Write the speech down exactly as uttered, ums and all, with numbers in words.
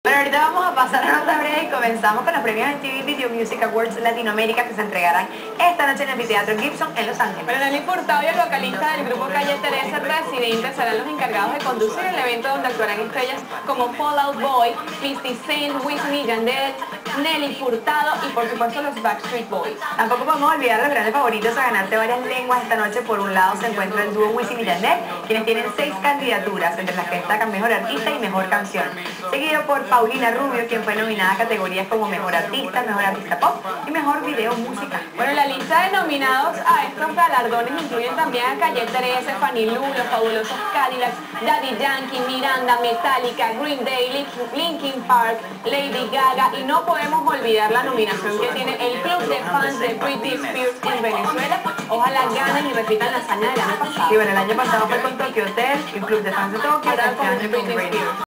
Bueno, ahorita vamos a pasar a nota breve y comenzamos con los premios M T V Video Music Awards Latinoamérica que se entregarán esta noche en el Anfiteatro Gibson en Los Ángeles. Pero Nelly Furtado y el vocalista del grupo Calle trece Residentes serán los encargados de conducir el evento donde actuarán estrellas como Fall Out Boy, fifty Cent, Wisin y Yandel, Nelly Furtado y por supuesto los Backstreet Boys. Tampoco podemos olvidar los grandes favoritos a ganarse varias lenguas esta noche. Por un lado se encuentra el dúo Wisin y Yandel, quienes tienen seis candidaturas, entre las que destacan Mejor Artista y Mejor Canción, seguido por Paulina Rubio, quien fue nominada a categorías como Mejor Artista, Mejor Artista Pop y Mejor Video Musical. Bueno, la lista de nominados a estos galardones incluyen también a Calle trece, Fanny Lu, Los Fabulosos Cadillacs, Daddy Yankee, Miranda, Metallica, Green Day, Linkin Park, Lady Gaga, y no podemos olvidar la nominación que tiene el club de fans de Britney Spears en Venezuela. Ojalá ganen y repitan la hazaña del año pasado. Y bueno, el año pasado fue con Tokyo Hotel, el club de fans de Tokyo, Ahora este con año con Britney Britney. Spears.